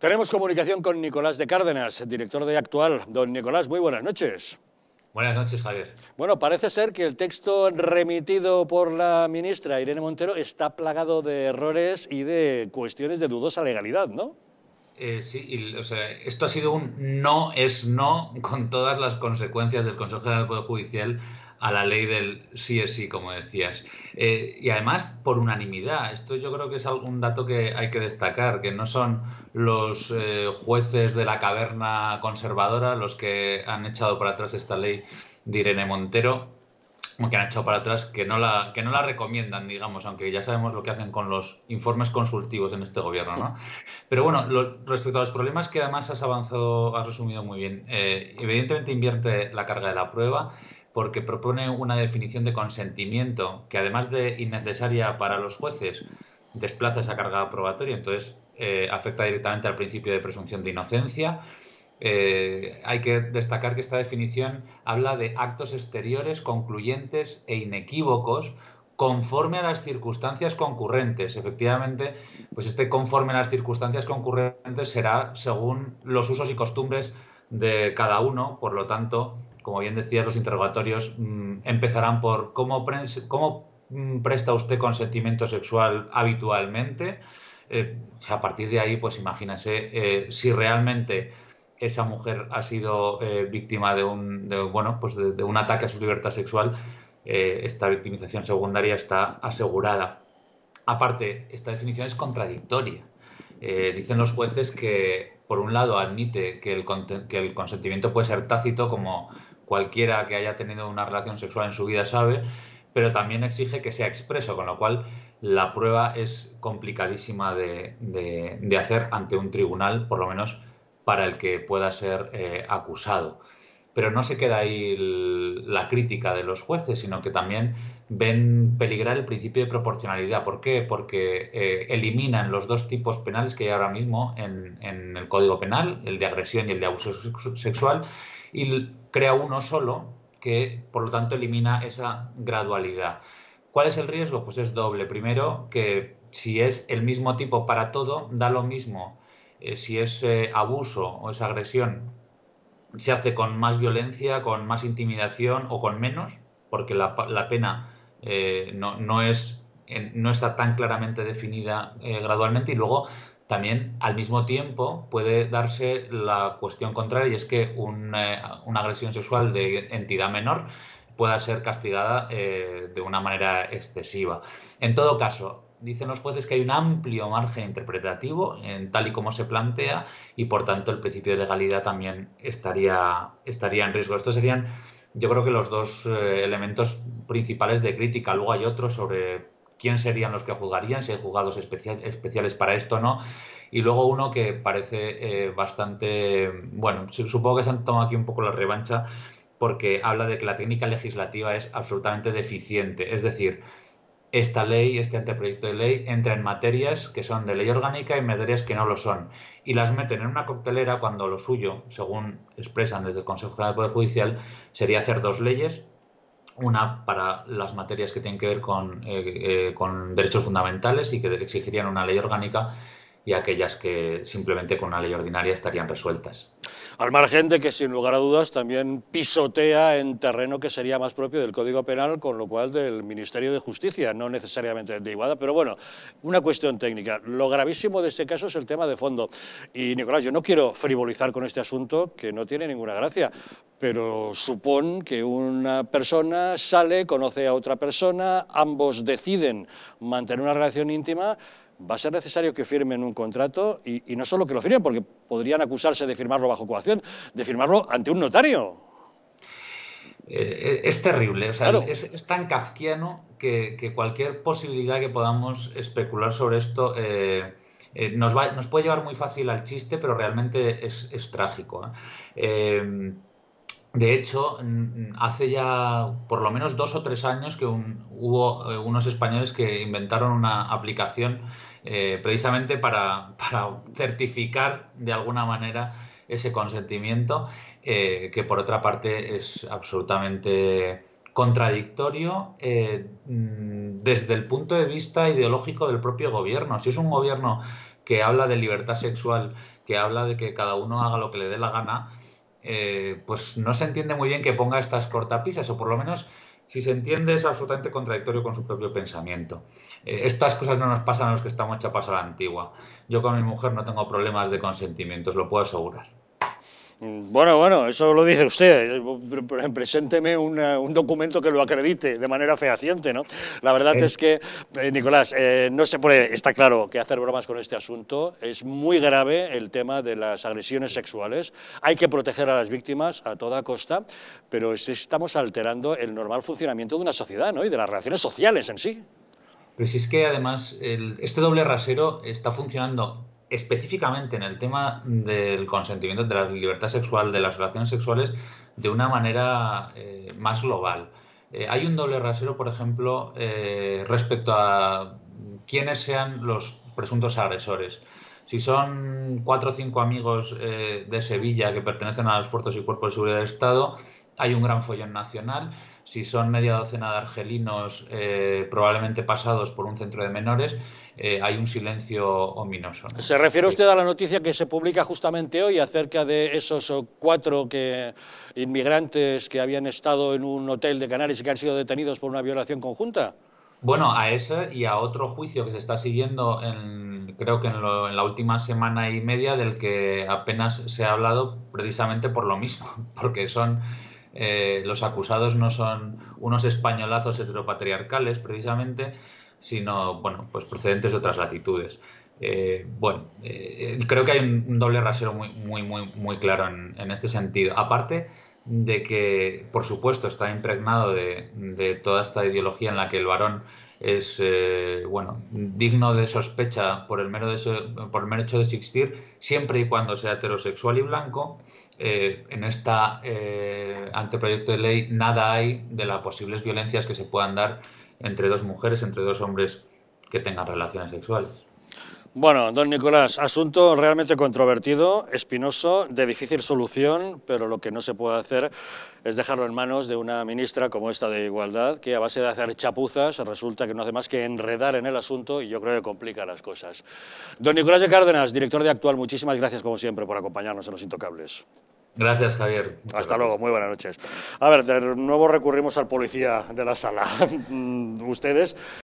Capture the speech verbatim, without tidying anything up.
Tenemos comunicación con Nicolás de Cárdenas, director de Actual. Don Nicolás, muy buenas noches. Buenas noches, Javier. Bueno, parece ser que el texto remitido por la ministra Irene Montero está plagado de errores y de cuestiones de dudosa legalidad, ¿no? Eh, sí, y, o sea, esto ha sido un no es no con todas las consecuencias del Consejo General del Poder Judicial a la ley del sí es sí, como decías. Eh, y además, por unanimidad. Esto yo creo que es un dato que hay que destacar, que no son los eh, jueces de la caverna conservadora los que han echado para atrás esta ley de Irene Montero, o que han echado para atrás, que no la, que no la recomiendan, digamos, aunque ya sabemos lo que hacen con los informes consultivos en este gobierno, ¿no? Pero bueno, lo, respecto a los problemas que además has avanzado, has resumido muy bien. Eh, evidentemente invierte la carga de la prueba porque propone una definición de consentimiento que, además de innecesaria para los jueces, desplaza esa carga probatoria, entonces eh, afecta directamente al principio de presunción de inocencia. Eh, hay que destacar que esta definición habla de actos exteriores concluyentes e inequívocos conforme a las circunstancias concurrentes. Efectivamente, pues este conforme a las circunstancias concurrentes será según los usos y costumbres de cada uno. Por lo tanto, como bien decías, los interrogatorios mmm, empezarán por cómo, pre cómo mmm, presta usted consentimiento sexual habitualmente. Eh, a partir de ahí, pues imagínese eh, si realmente esa mujer ha sido eh, víctima de un, de, bueno, pues de, de un ataque a su libertad sexual. Eh, esta victimización secundaria está asegurada. Aparte, esta definición es contradictoria. Eh, dicen los jueces que, por un lado, admite que el, que el consentimiento puede ser tácito, como cualquiera que haya tenido una relación sexual en su vida sabe, pero también exige que sea expreso, con lo cual la prueba es complicadísima de, de, de hacer ante un tribunal, por lo menos para el que pueda ser eh, acusado. Pero no se queda ahí el, la crítica de los jueces, sino que también ven peligrar el principio de proporcionalidad. ¿Por qué? Porque eh, eliminan los dos tipos penales que hay ahora mismo en, en el Código Penal, el de agresión y el de abuso sexual, y crea uno solo que, por lo tanto, elimina esa gradualidad. ¿Cuál es el riesgo? Pues es doble. Primero, que si es el mismo tipo para todo, da lo mismo eh, si es eh, abuso o es agresión, se hace con más violencia, con más intimidación o con menos, porque la, la pena eh, no, no, es, no está tan claramente definida eh, gradualmente. Y luego también, al mismo tiempo, puede darse la cuestión contraria, y es que un, eh, una agresión sexual de entidad menor pueda ser castigada eh, de una manera excesiva. En todo caso, dicen los jueces que hay un amplio margen interpretativo en tal y como se plantea, y por tanto el principio de legalidad también estaría, estaría en riesgo. Estos serían, yo creo que los dos eh, elementos principales de crítica. Luego hay otros sobre quién serían los que juzgarían, si hay juzgados especial, especiales para esto o no. Y luego uno que parece eh, bastante, bueno, supongo que se han tomado aquí un poco la revancha, porque habla de que la técnica legislativa es absolutamente deficiente. Es decir, esta ley, este anteproyecto de ley, entra en materias que son de ley orgánica y materias que no lo son, y las meten en una coctelera cuando lo suyo, según expresan desde el Consejo General del Poder Judicial, sería hacer dos leyes, una para las materias que tienen que ver con, eh, eh, con derechos fundamentales y que exigirían una ley orgánica, y aquellas que simplemente con una ley ordinaria estarían resueltas. Al margen de que, sin lugar a dudas, también pisotea en terreno que sería más propio del Código Penal, con lo cual del Ministerio de Justicia, no necesariamente de Igualdad. Pero bueno, una cuestión técnica. Lo gravísimo de este caso es el tema de fondo. Y, Nicolás, yo no quiero frivolizar con este asunto, que no tiene ninguna gracia, pero supón que una persona sale, conoce a otra persona, ambos deciden mantener una relación íntima. Va a ser necesario que firmen un contrato, y, y no solo que lo firmen, porque podrían acusarse de firmarlo bajo coacción, de firmarlo ante un notario. Eh, es terrible, o sea, claro. es, es tan kafkiano que, que cualquier posibilidad que podamos especular sobre esto eh, eh, nos, va, nos puede llevar muy fácil al chiste, pero realmente es, es trágico. ¿eh? Eh, De hecho, hace ya por lo menos dos o tres años que un, hubo eh, unos españoles que inventaron una aplicación eh, precisamente para, para certificar de alguna manera ese consentimiento, eh, que por otra parte es absolutamente contradictorio eh, desde el punto de vista ideológico del propio gobierno. Si es un gobierno que habla de libertad sexual, que habla de que cada uno haga lo que le dé la gana, eh, pues no se entiende muy bien que ponga estas cortapisas, o por lo menos si se entiende es absolutamente contradictorio con su propio pensamiento. Eh, estas cosas no nos pasan a los que estamos chapados a la antigua. Yo con mi mujer no tengo problemas de consentimiento, os lo puedo asegurar. Bueno, bueno, eso lo dice usted. Presénteme una, un documento que lo acredite de manera fehaciente, ¿no? La verdad Eh, es que, eh, Nicolás, eh, no se puede, está claro que hacer bromas con este asunto. Es muy grave el tema de las agresiones sexuales. Hay que proteger a las víctimas a toda costa, pero estamos alterando el normal funcionamiento de una sociedad, ¿no? Y de las relaciones sociales en sí. Pero si es que además el- este doble rasero está funcionando específicamente en el tema del consentimiento, de la libertad sexual, de las relaciones sexuales, de una manera eh, más global. Eh, hay un doble rasero, por ejemplo, eh, respecto a quiénes sean los presuntos agresores. Si son cuatro o cinco amigos eh, de Sevilla que pertenecen a los fuerzas y cuerpos de seguridad del Estado, hay un gran follón nacional. Si son media docena de argelinos, eh, probablemente pasados por un centro de menores, eh, hay un silencio ominoso, ¿no? ¿Se refiere Eh, usted a la noticia que se publica justamente hoy acerca de esos oh, cuatro que, inmigrantes que habían estado en un hotel de Canarias y que han sido detenidos por una violación conjunta? Bueno, a ese y a otro juicio que se está siguiendo, en, creo que en, lo- en la última semana y media, del que apenas se ha hablado precisamente por lo mismo, porque son eh, los acusados no son unos españolazos heteropatriarcales precisamente, sino bueno, pues procedentes de otras latitudes. Eh, bueno, eh, creo que hay un, un doble rasero muy, muy, muy, muy claro en, en este sentido. Aparte de que, por supuesto, está impregnado de, de toda esta ideología en la que el varón es eh, bueno, digno de sospecha por el, mero de so- por el mero hecho de existir, siempre y cuando sea heterosexual y blanco. Eh, en este eh, anteproyecto de ley nada hay de las posibles violencias que se puedan dar entre dos mujeres, entre dos hombres que tengan relaciones sexuales. Bueno, don Nicolás, asunto realmente controvertido, espinoso, de difícil solución, pero lo que no se puede hacer es dejarlo en manos de una ministra como esta de Igualdad, que a base de hacer chapuzas resulta que no hace más que enredar en el asunto y yo creo que complica las cosas. Don Nicolás de Cárdenas, director de Actual, muchísimas gracias como siempre por acompañarnos en Los Intocables. Gracias, Javier. Muchas Hasta luego, gracias. muy buenas noches. A ver, de nuevo recurrimos al policía de la sala. Ustedes